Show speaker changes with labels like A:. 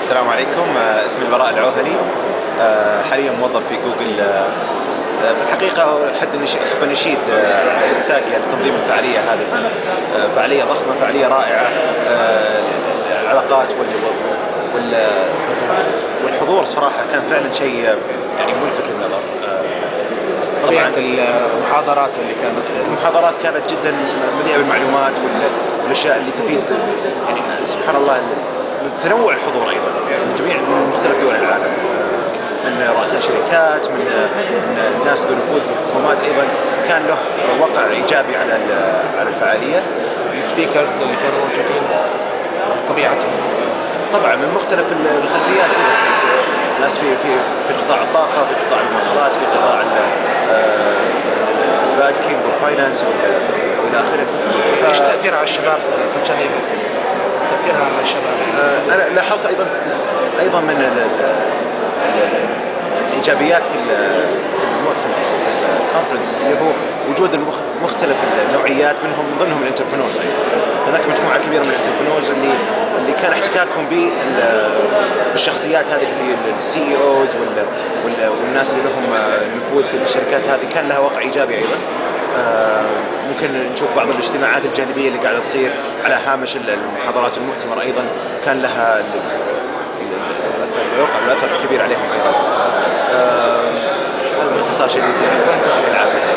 A: السلام عليكم. اسمي البراء العوهلي. حاليا موظف في جوجل. في الحقيقة أحب أنشيد ساقية لتنظيم الفعالية هذه. فعالية ضخمة، فعالية رائعة. العلاقات والحضور صراحة كان فعلا شيء يعني ملفت للنظر.
B: طبيعة المحاضرات
A: كانت جدا مليئة بالمعلومات والأشياء اللي تفيد، يعني سبحان الله تنوع الحضور أيضا من جميع مختلف دول العالم، من رؤساء شركات، من الناس ذو نفوذ في الحكومات. أيضا كان له وقع إيجابي على الفعالية.
B: السبيكرز اللي كانوا موجودين طبيعتهم
A: طبعا من مختلف الخلفيات، أيضا ناس في قطاع الطاقة، في قطاع المواصلات، في قطاع البانكينج والفاينانس والى اخره.
B: ايش تأثيرها على الشباب ساتشان ايفنت؟ تأثيرها على الشباب.
A: انا لاحظت ايضا من الايجابيات في المؤتمر او في الكونفرنس اللي هو وجود مختلف النوعيات، من ضمنهم الانتربرنورز. هناك مجموعه كبيره من الانتربرنورز اللي كان احتكاكهم بالشخصيات هذه اللي هي السي اي اوز والناس اللي لهم نفوذ في الشركات هذه، كان لها وقع ايجابي ايضا. ممكن نشوف بعض الاجتماعات الجانبيه اللي قاعده تصير على هامش المحاضرات المؤتمر، ايضا كان لها الوقع والاثر الكبير عليهم ايضا. هذا باختصار شديد. يعطيك العافيه.